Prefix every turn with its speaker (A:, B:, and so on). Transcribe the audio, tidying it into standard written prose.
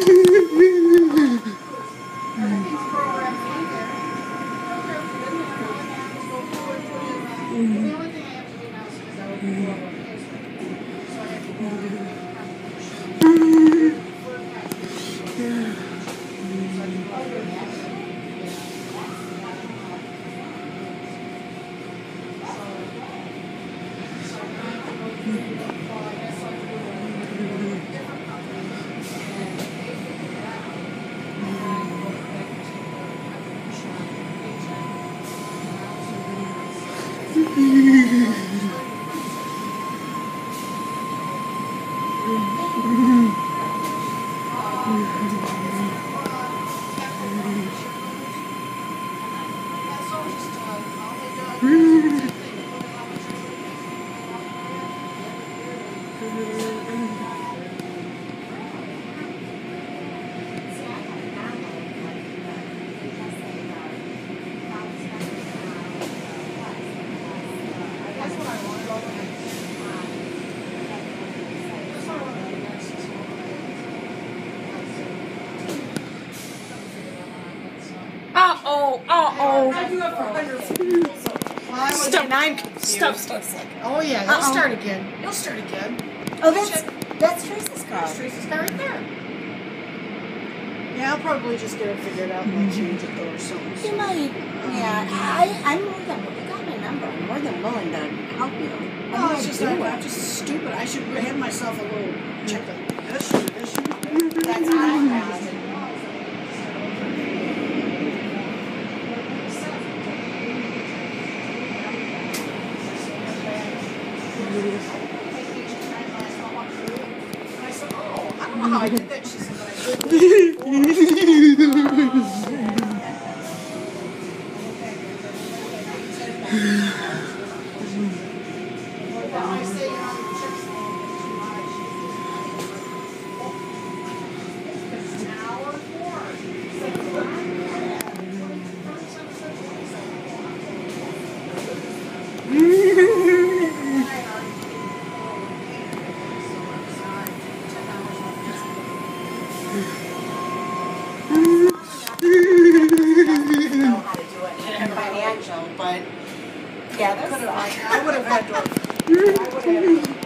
A: I do it for hundreds of people. So I'm confused.
B: Stuff's like,
A: oh yeah, you'll start again. You'll start again.
B: Oh, that's Tracy's car.
A: There's Tracy's car right there. Yeah, I'll probably just get it figured out and change it though or something.
B: You might. Yeah, I'm more than, you got my number. I'm more than willing to help you.
A: No, it's just I'm just stupid. I should have myself a little checklist.
B: That's what I have.
A: I said, oh, I don't know how I did that. She said, but I did.
B: Financial, but yeah,
A: I would have had to.